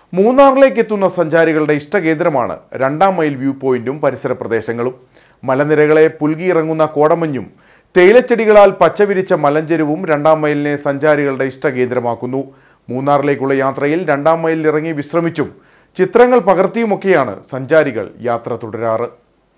മൂന്നാറിലേക്ക് എത്തുന്ന സഞ്ചാരികളുടെ ഇഷ്ടകേന്ദ്രമാണ് രണ്ടാം മൈൽ വ്യൂ പോയിന്റും പരിസര പ്രദേശങ്ങളും. മലനിരകളെ പുൽകിയിറങ്ങുന്ന കോടമഞ്ഞും തേയിലച്ചെടികളാൽ പച്ചവിരിച്ച മലഞ്ചെരുവും രണ്ടാം മൈലിനെ സഞ്ചാരികളുടെ ഇഷ്ടകേന്ദ്രമാക്കുന്നു. മൂന്നാറിലേക്കുള്ള യാത്രയിൽ രണ്ടാം മൈലിൽ ഇറങ്ങി വിശ്രമിച്ചും ചിത്രങ്ങൾ പകർത്തിയുമൊക്കെയാണ് സഞ്ചാരികൾ യാത്ര തുടരാറ്.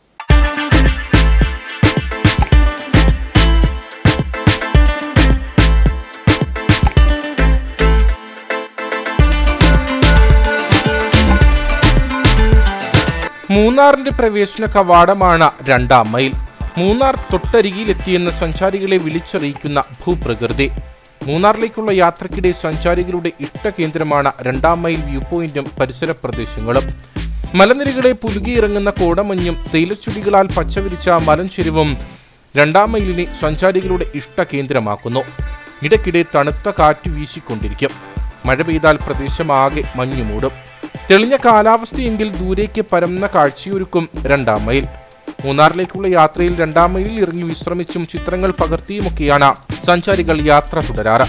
മൂന്നാറിന്റെ പ്രവേശന കവാടമാണ് രണ്ടാം മൈൽ. മൂന്നാർ തൊട്ടരികിലെത്തിയെന്ന സഞ്ചാരികളെ വിളിച്ചറിയിക്കുന്ന ഭൂപ്രകൃതി. മൂന്നാറിലേക്കുള്ള യാത്രക്കിടെ സഞ്ചാരികളുടെ ഇഷ്ടകേന്ദ്രമാണ് രണ്ടാം മൈൽ വ്യൂ പോയിന്റും പരിസര പ്രദേശങ്ങളും. മലനിരകളെ പുലുകിയിറങ്ങുന്ന കോടമഞ്ഞും തേയിലച്ചെടികളാൽ പച്ചവിരിച്ച മലഞ്ചെരുവും രണ്ടാം മൈലിനെ സഞ്ചാരികളുടെ ഇഷ്ടകേന്ദ്രമാക്കുന്നു. ഇടയ്ക്കിടെ തണുത്ത കാറ്റ് വീശിക്കൊണ്ടിരിക്കും. മഴ പെയ്താൽ പ്രദേശമാകെ മഞ്ഞുമൂടും. തെളിഞ്ഞ കാലാവസ്ഥയെങ്കിൽ ദൂരേക്ക് പരന്ന കാഴ്ചയൊരുക്കും രണ്ടാം മൈൽ. മൂന്നാറിലേക്കുള്ള യാത്രയിൽ രണ്ടാം മൈലിൽ ഇറങ്ങി വിശ്രമിച്ചും ചിത്രങ്ങൾ പകർത്തിയുമൊക്കെയാണ് സഞ്ചാരികൾ യാത്ര തുടരാറ്.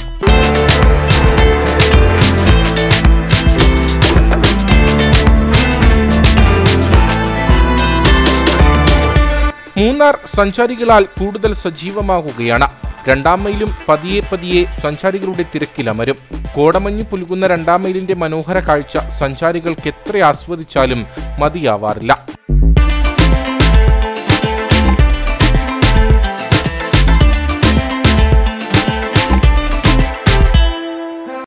മൂന്നാർ സഞ്ചാരികളാൽ കൂടുതൽ സജീവമാകുകയാണ്. രണ്ടാം മൈലും പതിയെ പതിയെ സഞ്ചാരികളുടെ തിരക്കിലമരും. കോടമഞ്ഞ് പുൽകുന്ന രണ്ടാം മൈലിന്റെ മനോഹര കാഴ്ച സഞ്ചാരികൾക്ക് എത്ര ആസ്വദിച്ചാലും മതിയാവാറില്ല.